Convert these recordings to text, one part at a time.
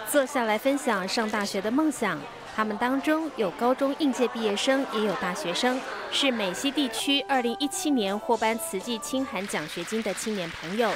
坐下来分享上大学的梦想。他们当中有高中应届毕业生，也有大学生，是美西地区2017年获颁慈济清寒奖学金的青年朋友。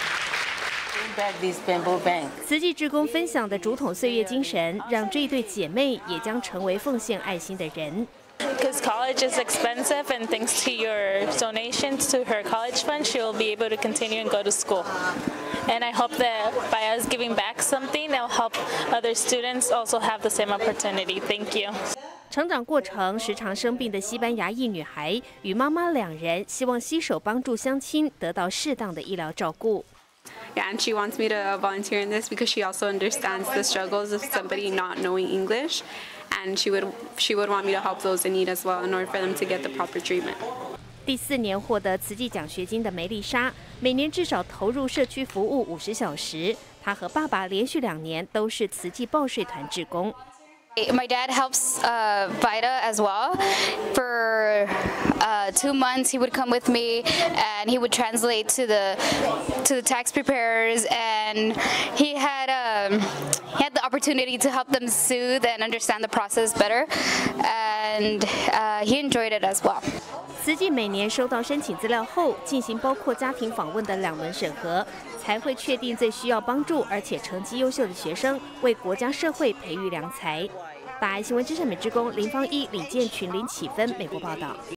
慈济志工分享的竹筒岁月精神，让这一对姐妹也将成为奉献爱心的人。 Because college is expensive, and thanks to your donations to her college fund, she will be able to continue and go to school. And I hope that by us giving back something, that will help other students also have the same opportunity. Thank you. 成长过程时常生病的西班牙裔女孩与妈妈两人希望携手帮助乡亲得到适当的医疗照顾。 Yeah, and she wants me to volunteer in this because she also understands the struggles of somebody not knowing English, and she would want me to help those in need as well in order for them to get the proper treatment. 第4年获得慈济奖学金的梅丽莎，每年至少投入社区服务50小时。她和爸爸连续2年都是慈济报税团志工。 My dad helps VITA as well. For 2 months, he would come with me, and he would translate to the tax preparers. And he had the opportunity to help them soothe and understand the process better, and he enjoyed it as well. 慈济每年收到申请资料后，进行包括家庭访问的2轮审核，才会确定最需要帮助而且成绩优秀的学生，为国家社会培育良才。大爱新闻之声美职工林芳一、李建群、林启芬，美国报道。